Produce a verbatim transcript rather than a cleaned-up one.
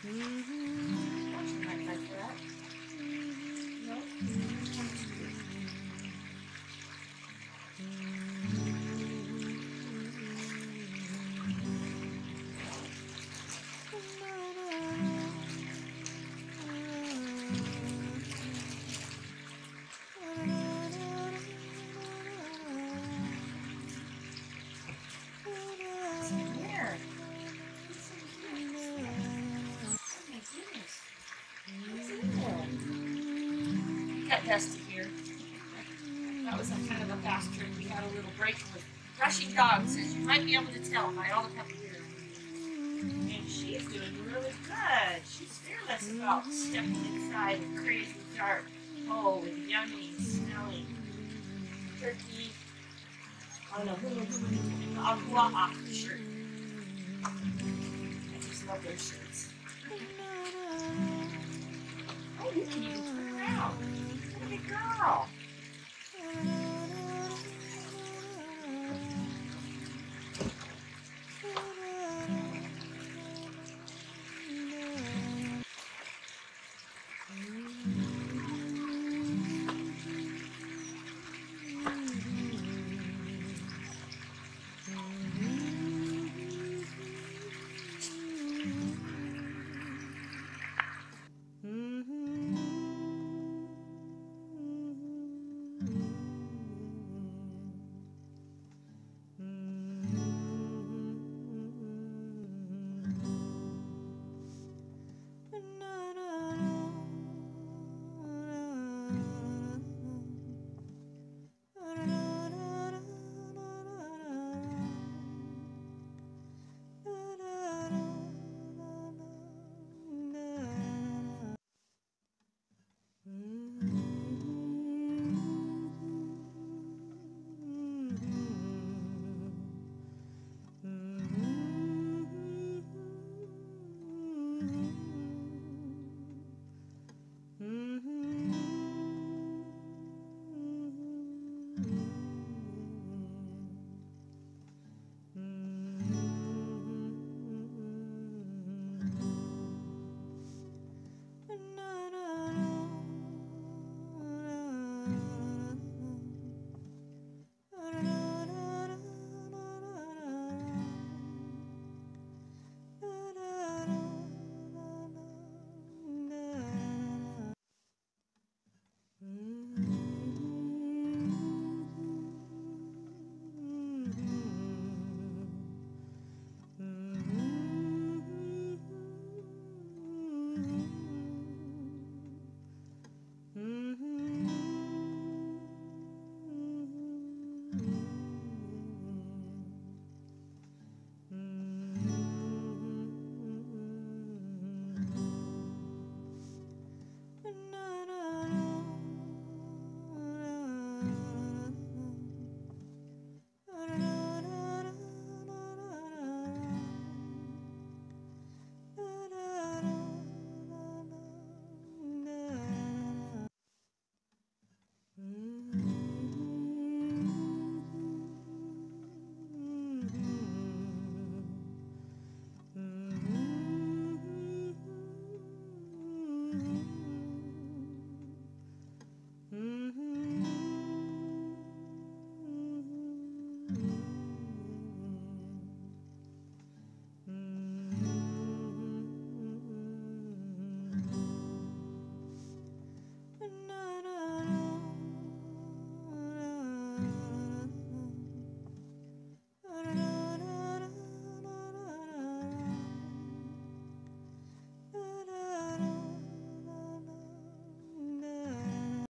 Thought you might like that. No? Here. Oh my goodness. What's in there? We got Dusty here. That was a kind of a fast trip. We had a little break with brushing dogs, as you might be able to tell by all the puppy hair. And she's doing really good. She's fearless about stepping inside a crazy dark hole with yummy, smelly turkey on a hula hula agua shirt. I just love those shirts. Oh, you can even turn around. What a big girl.